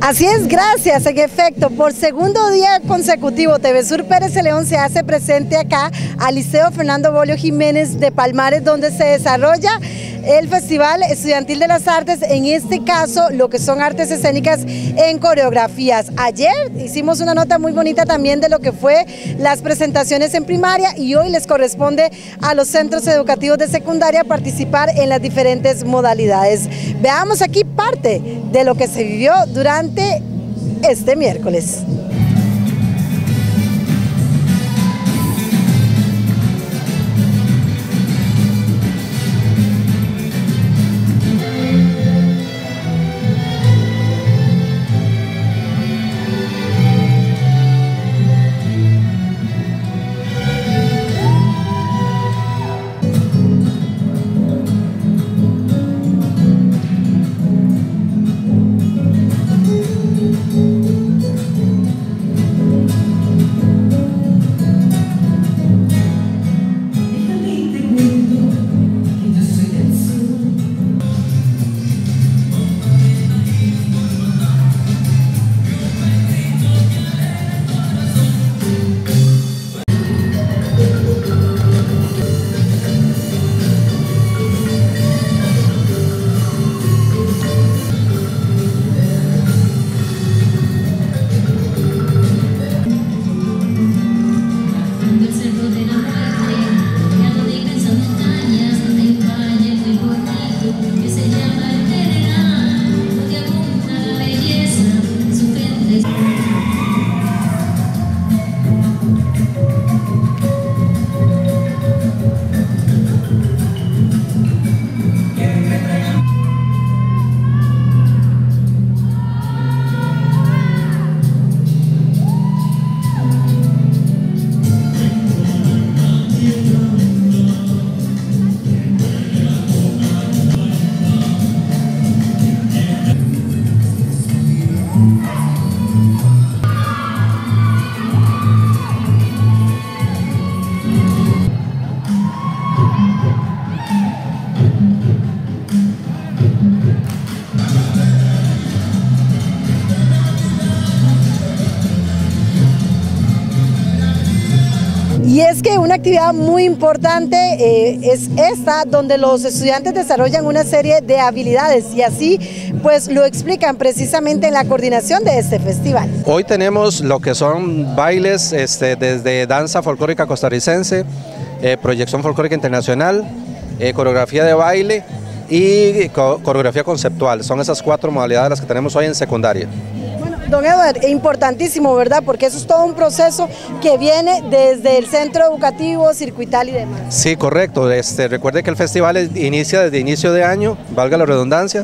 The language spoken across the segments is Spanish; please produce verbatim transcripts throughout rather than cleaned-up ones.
Así es, gracias. En efecto, por segundo día consecutivo, T V Sur Pérez de León se hace presente acá al Liceo Fernando Bolio Jiménez de Palmares, donde se desarrolla el Festival Estudiantil de las Artes, en este caso lo que son artes escénicas en coreografías. Ayer hicimos una nota muy bonita también de lo que fue las presentaciones en primaria y hoy les corresponde a los centros educativos de secundaria participar en las diferentes modalidades. Veamos aquí parte de lo que se vivió durante este miércoles. Y es que una actividad muy importante eh, es esta, donde los estudiantes desarrollan una serie de habilidades y así pues lo explican precisamente en la coordinación de este festival. Hoy tenemos lo que son bailes este, desde danza folclórica costarricense, eh, proyección folclórica internacional, eh, coreografía de baile y co coreografía conceptual. Son esas cuatro modalidades las que tenemos hoy en secundaria. Don Edward, es importantísimo, ¿verdad? Porque eso es todo un proceso que viene desde el centro educativo, circuital y demás. Sí, correcto. Este, recuerde que el festival es, inicia desde inicio de año, valga la redundancia,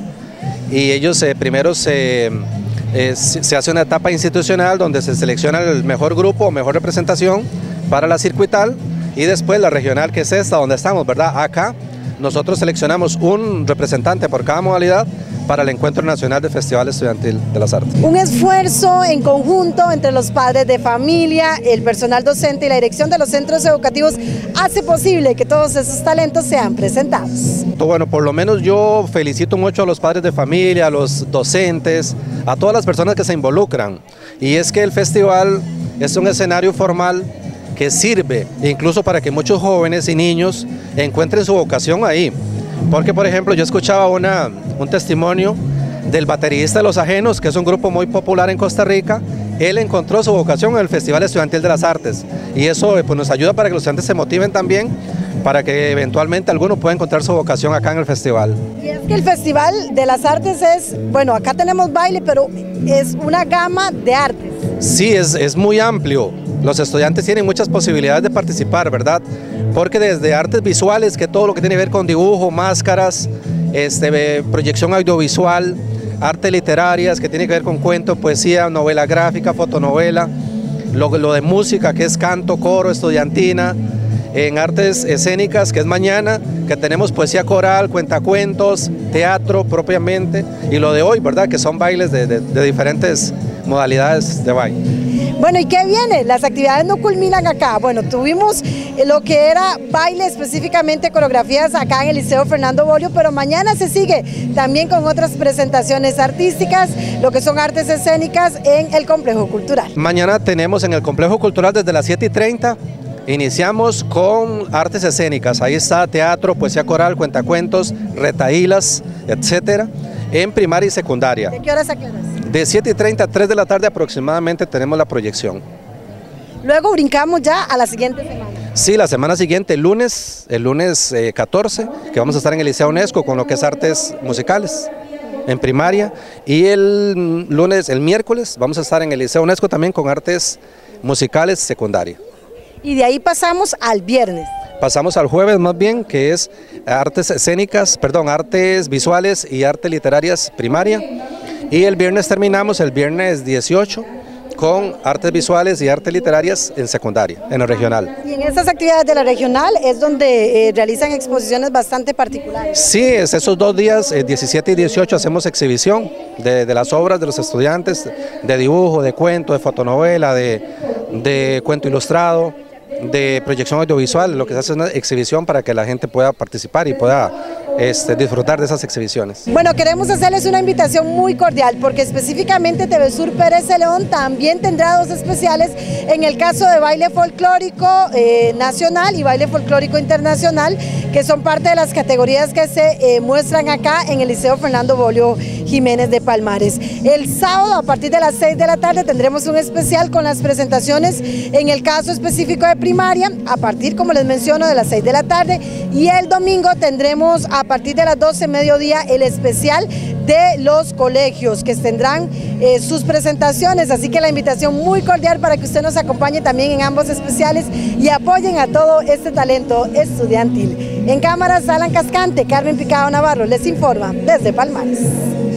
y ellos eh, primero se, eh, se hace una etapa institucional donde se selecciona el mejor grupo o mejor representación para la circuital y después la regional, que es esta donde estamos, ¿verdad? Acá nosotros seleccionamos un representante por cada modalidad para el Encuentro Nacional del Festival Estudiantil de las Artes. Un esfuerzo en conjunto entre los padres de familia, el personal docente y la dirección de los centros educativos hace posible que todos esos talentos sean presentados. Bueno, por lo menos yo felicito mucho a los padres de familia, a los docentes, a todas las personas que se involucran. Y es que el festival es un escenario formal que sirve incluso para que muchos jóvenes y niños encuentren su vocación ahí. Porque, por ejemplo, yo escuchaba una, un testimonio del baterista de Los Ajenos, que es un grupo muy popular en Costa Rica. Él encontró su vocación en el Festival Estudiantil de las Artes y eso pues, nos ayuda para que los estudiantes se motiven también, para que eventualmente alguno pueda encontrar su vocación acá en el festival. Y es que el Festival de las Artes es, bueno, acá tenemos baile, pero es una gama de artes. Sí, es, es muy amplio. Los estudiantes tienen muchas posibilidades de participar, ¿verdad? Porque desde artes visuales, que todo lo que tiene que ver con dibujo, máscaras, este, proyección audiovisual, artes literarias, que tiene que ver con cuento, poesía, novela gráfica, fotonovela, lo, lo de música, que es canto, coro, estudiantina, en artes escénicas, que es mañana, que tenemos poesía coral, cuentacuentos, teatro propiamente, y lo de hoy, ¿verdad? Que son bailes de, de, de diferentes modalidades de baile. Bueno, ¿y qué viene? Las actividades no culminan acá. Bueno, tuvimos lo que era baile, específicamente coreografías acá en el Liceo Fernando Bolio, pero mañana se sigue también con otras presentaciones artísticas, lo que son artes escénicas en el Complejo Cultural. Mañana tenemos en el Complejo Cultural desde las siete y treinta, iniciamos con artes escénicas. Ahí está teatro, poesía coral, cuentacuentos, retahílas, etcétera, en primaria y secundaria. ¿De qué horas a qué horas? De siete y treinta a tres de la tarde aproximadamente tenemos la proyección. Luego brincamos ya a la siguiente semana. Sí, la semana siguiente, el lunes, el lunes eh, catorce, que vamos a estar en el Liceo UNESCO con lo que es artes musicales en primaria, y el lunes, el miércoles, vamos a estar en el Liceo UNESCO también con artes musicales secundaria. Y de ahí pasamos al viernes. Pasamos al jueves más bien, que es artes escénicas, perdón, artes visuales y artes literarias primaria. Y el viernes terminamos, el viernes dieciocho, con artes visuales y artes literarias en secundaria, en el regional. Y en estas actividades de la regional es donde eh, realizan exposiciones bastante particulares. Sí, es esos dos días, eh, diecisiete y dieciocho, hacemos exhibición de, de las obras de los estudiantes, de dibujo, de cuento, de fotonovela, de, de cuento ilustrado, de proyección audiovisual. Lo que se hace es una exhibición para que la gente pueda participar y pueda este, disfrutar de esas exhibiciones. Bueno, queremos hacerles una invitación muy cordial porque específicamente Tevesur Pérez de León también tendrá dos especiales en el caso de baile folclórico eh, nacional y baile folclórico internacional, que son parte de las categorías que se eh, muestran acá en el Liceo Fernando Bolio Jiménez de Palmares. El sábado a partir de las seis de la tarde tendremos un especial con las presentaciones en el caso específico de primaria a partir, como les menciono, de las seis de la tarde, y el domingo tendremos a partir de las doce mediodía el especial de los colegios que tendrán eh, sus presentaciones, así que la invitación muy cordial para que usted nos acompañe también en ambos especiales y apoyen a todo este talento estudiantil. En cámaras, Alan Cascante, Carmen Picado Navarro les informa desde Palmares.